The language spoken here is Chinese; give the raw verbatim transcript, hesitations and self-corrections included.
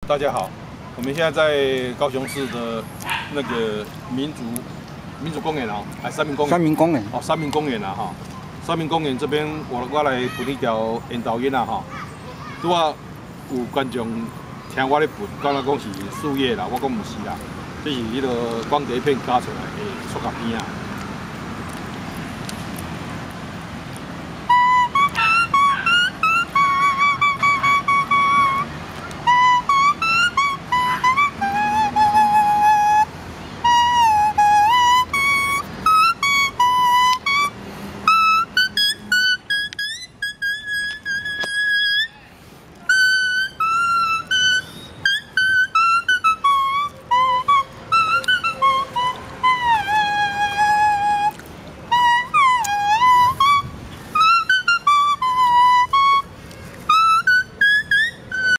大家好，我们现在在高雄市的那个民族民族公园哦，还三民公园。 三民公园。 哦，三民公园啊哈，三民公园这边我我来分一条引导音啊哈，拄啊有观众听我咧分，敢若讲是树叶啦，我讲唔是啦，这是迄个光碟片加出来的塑胶片啊。